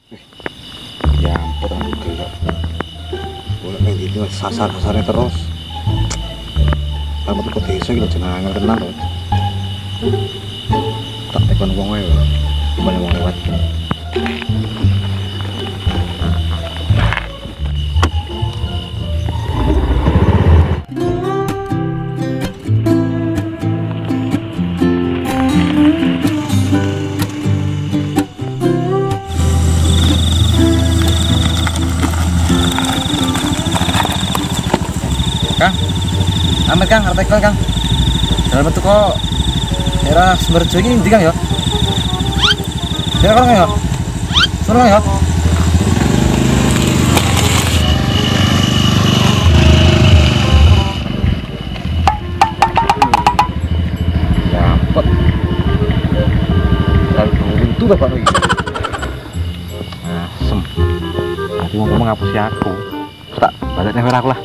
Ya ampun aku gelap. Boleh main itu sasar-sasarnya terus. Kamu tuh ke desa gitu jenengan kenal loh. Tak tekan wong ae. Gimana wong lewat. Kang, amet Kang, artikel Kang. Dalam bentuk kok daerah Sumberjo ini ndi Kang ya? Daerah Kang ya? Suruh ya? Dapat. Dan buntu bapak lagi. Asem. Nanti mau ngomong ngapusi aku. Terus tak baliknya merah aku lah.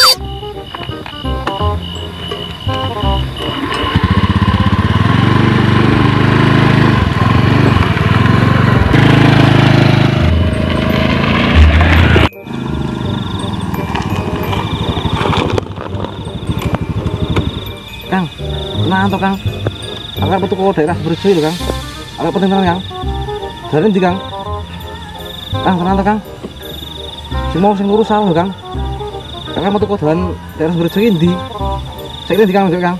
Kang, tenang toh Kang. Angkat betul kok daerah Sumberjo lho Kang. Agak penting tenan Kang. Jalan ndi Kang? Kang, tenang toh Kang. Sing lurus salah lho Kang. Kang metu kok dalan daerah Sumberjo iki ndi? Saiki ndi Kang, Kang?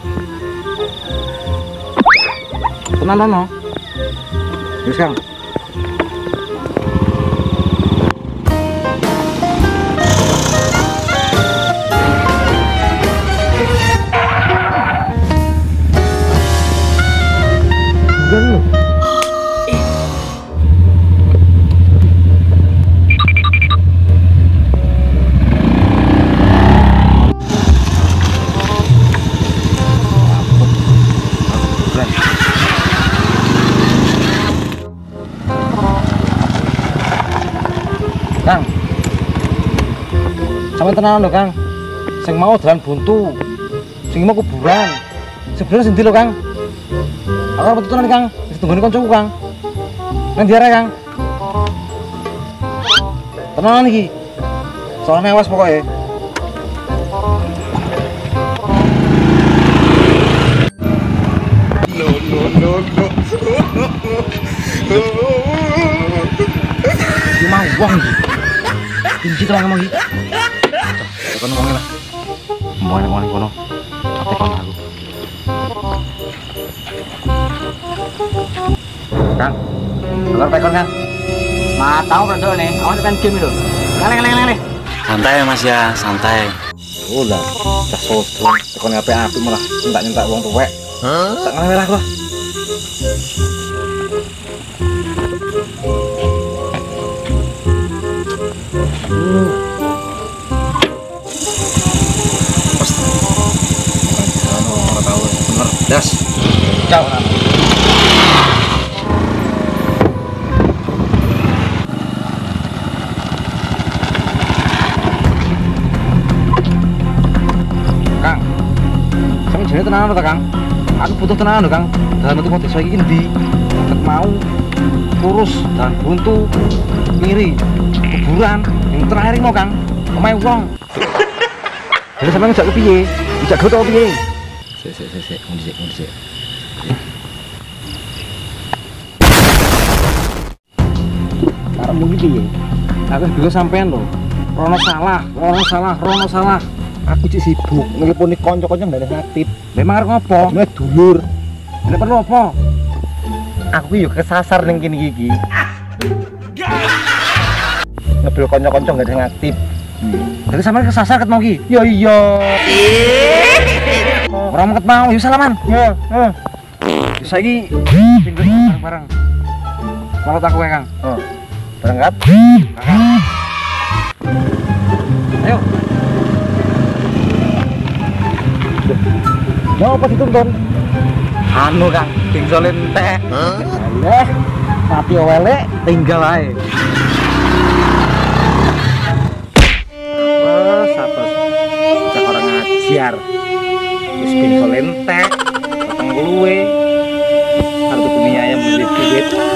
Tenang no. Wis Kang. Loh. Kang, sampe tenan lho Kang. Sing mau dalan buntu, sing mau kuburan. Sebenarnya sendi lho Kang. Aku betul tenan Kang, wis tunggone kancaku Kang. Nang ndi arek Kang? Tenan iki. Soalnya awas pokoknya. No. Cuma uang iki. Kunci terang emang iki. Tekan wonge lah. Mau ning kono. Tekan aku. Kang, keluar tekon Kang. Tahu bro nih, awas kan game itu. Lele. Santai Mas ya, santai. Ulah, cah sosro, tekon api malah nyentak wong tuwek. Tak ngeleweh lah. Orang tahu bener. Das. Ciao. Kang, sampe jenenge tenanan ta Kang? Aku butuh tenanan lho Kang. Dalam metu kok desa iki ndi? Ket mau lurus dan buntu kiri kuburan yang terakhir mau Kang. Omahe wong. Jadi sampeyan ngejak kepiye? Ngejak goto piye? Sik, ngunci. Karepmu iki piye? Aku bingung sampean lho. Rono salah. Aku cik sibuk nelponi kanca-kanca ndak ada aktif. Memang arep ngopo? Nek dulur. Nek perlu apa? Aku yo kesasar ning kene iki. Ngebel kanca-kanca ndak ada aktif. Jadi sampean kesasar ket mau iki. Ya iya. Ora ket mau, yo salaman. Heeh. Saiki tinggal bareng-bareng. Malah tak kowe Kang. Berangkat. Ayo. Mau apa dituntun? Anu Kang, tinggal entek. Alah, tapi wele tinggal ae. Oh, sapes. Cak orang ngajar. Wis tinggal entek, potong luwe. Harus punya ayam lebih duit.